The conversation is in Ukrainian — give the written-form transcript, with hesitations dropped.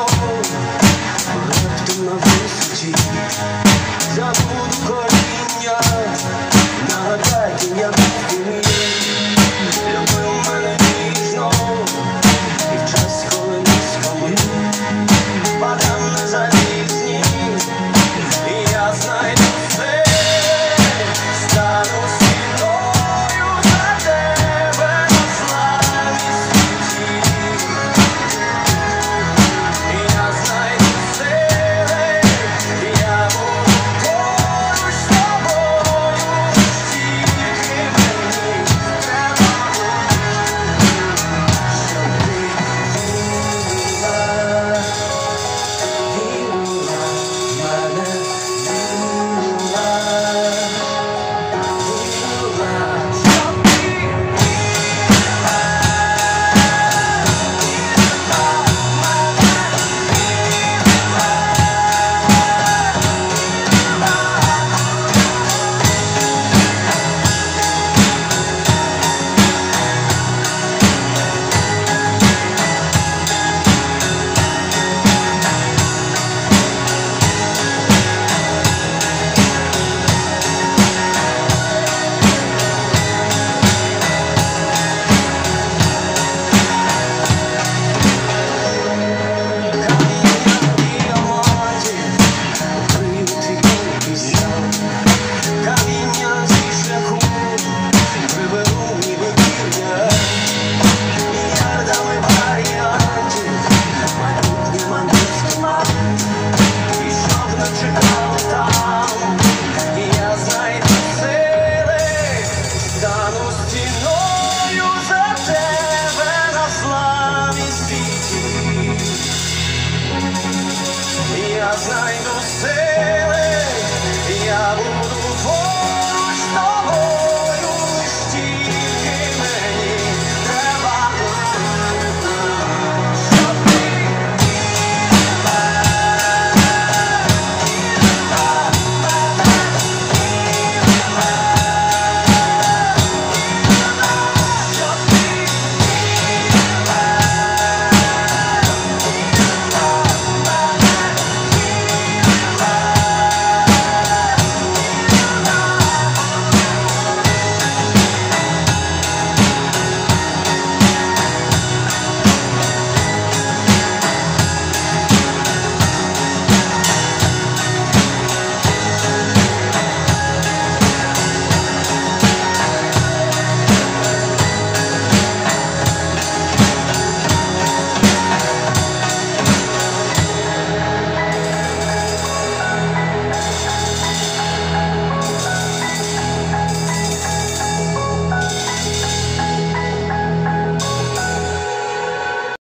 раптом на висоті, забуду коріння, нагадайте, як ти мій, любив мене ніжно, і в час, коли низьками падам на залізні, і я знайду все, стану стіною за тебе на славі світі. І я знайду сили, я буду поруч з тобою, тільки мені треба буде, щоб ти вірила, вірила в мене, вірила, щоб ти каміння зі шляху приберу ніби пір'я, мільярдами варіантів, майбутній мандрівський мап пішов, нам чекали там, і я знайду сили, стану стіною за тебе на славі світі. Я знайду сили, я буду